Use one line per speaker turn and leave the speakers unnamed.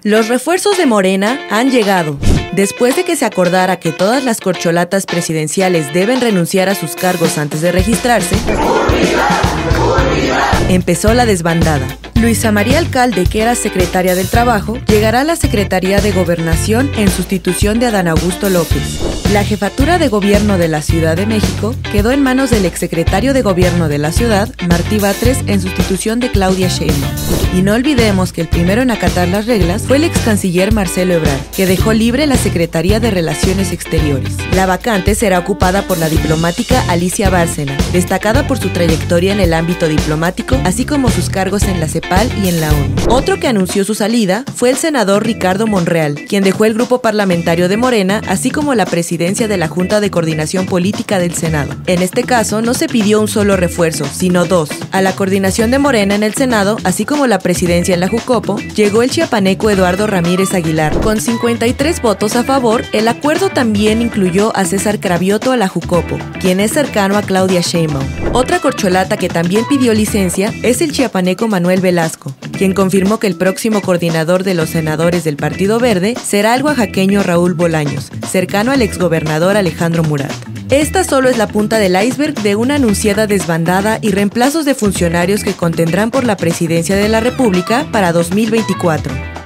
Los refuerzos de Morena han llegado. Después de que se acordara que todas las corcholatas presidenciales deben renunciar a sus cargos antes de registrarse, empezó la desbandada. Luisa María Alcalde, que era secretaria del Trabajo, llegará a la Secretaría de Gobernación en sustitución de Adán Augusto López. La jefatura de gobierno de la Ciudad de México quedó en manos del exsecretario de Gobierno de la ciudad, Martí Batres, en sustitución de Claudia Sheinbaum. Y no olvidemos que el primero en acatar las reglas fue el ex canciller Marcelo Ebrard, que dejó libre la Secretaría de Relaciones Exteriores. La vacante será ocupada por la diplomática Alicia Bárcena, destacada por su trayectoria en el ámbito diplomático, así como sus cargos en la CEPAL y en la ONU. Otro que anunció su salida fue el senador Ricardo Monreal, quien dejó el grupo parlamentario de Morena, así como la presidencia de la Junta de Coordinación Política del Senado. En este caso, no se pidió un solo refuerzo, sino dos. A la coordinación de Morena en el Senado, así como la presidencia en la Jucopo, llegó el chiapaneco Eduardo Ramírez Aguilar. Con 53 votos a favor, el acuerdo también incluyó a César Cravioto a la Jucopo, quien es cercano a Claudia Sheinbaum. Otra corcholata que también pidió licencia es el chiapaneco Manuel Velasco, quien confirmó que el próximo coordinador de los senadores del Partido Verde será el oaxaqueño Raúl Bolaños, cercano al exgobernador Alejandro Murat. Esta solo es la punta del iceberg de una anunciada desbandada y reemplazos de funcionarios que contendrán por la presidencia de la República para 2024.